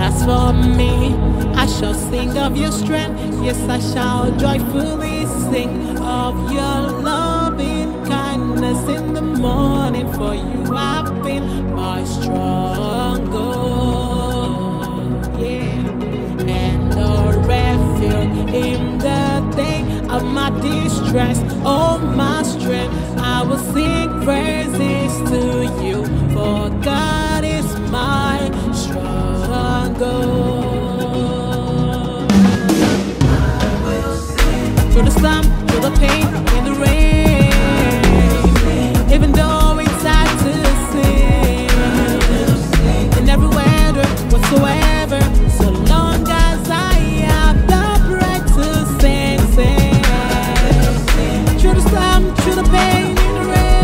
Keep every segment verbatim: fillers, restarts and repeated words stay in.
as for me, I shall sing of your strength. Yes, I shall joyfully sing of your loving kindness in the morning. For you have been my stronghold, yeah, and a refuge in the day of my distress. Oh, my strength, I will sing praises to you, for God is my stronghold. Through the storm, through the pain, in the rain, even though it's hard to sing, in every weather whatsoever, so long as I have the breath to sing, sing. Through the storm, through the pain, in the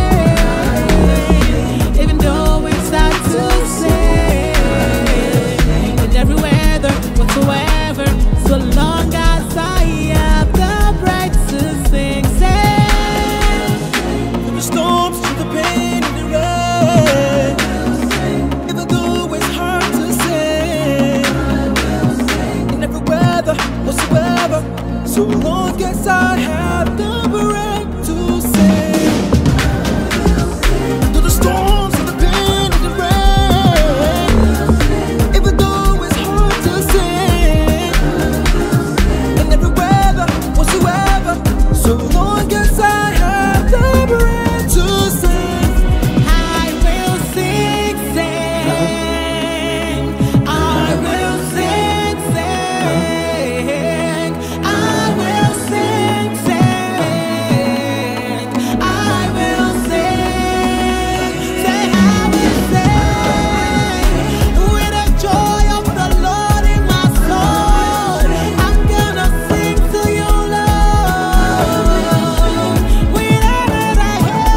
rain, even though it's hard to sing, in every weather whatsoever, so long as I have the breath to sing, sing. Through the storms, through the pain, and the rain, even though it's hard to sing, in every weather whatsoever, so long as I have the breath to sing. Through the storms, through the pain, and the rain, even though it's hard to sing, in every weather whatsoever, so long as I have the breath to sing. I will sing, sing. I will sing, sing. I will sing, sing. I will sing, say I will sing. With the joy of the Lord in my soul, I'm gonna sing to you, Lord. With all that I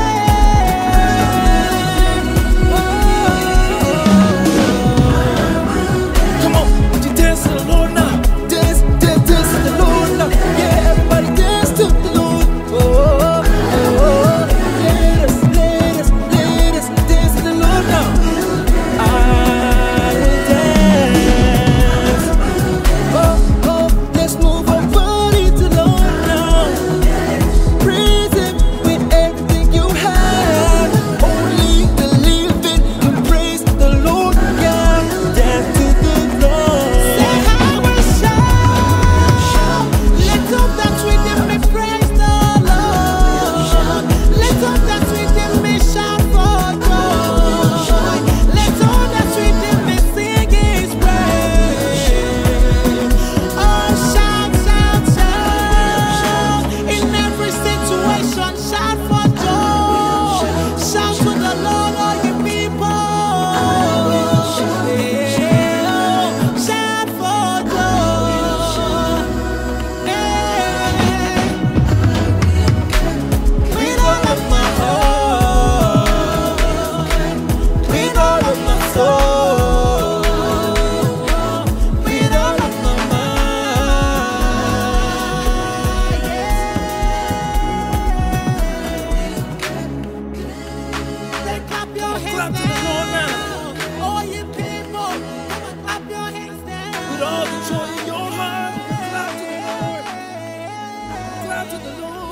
Come on, would you dance to the Lord now? Dance, dance, dance to the Lord now. Yeah, everybody dance to the Lord. Oh, oh, oh. Let us, let us, let us dance to the Lord now. I will dance. Oh, oh, let's move our body to the Lord now. Praise Him with everything you have. Only the living can praise the Lord. Yeah, dance to the Lord. say I will shout. Let all that's within me praise the Lord. Let all that's within me shout for joy. Let all that's within me sing His praise. Oh, shout, shout, shout. In every situation, shout for joy. Shout to the Lord, all you people. Yeah, shout for joy. Yeah. With all of my heart, With all of my soul, with all of my mind. Yeah. Then clap your hands clap to the Lord now. now. All you people, come and clap your hands now. With all the joy in your heart, clap to the Lord. Clap to the Lord.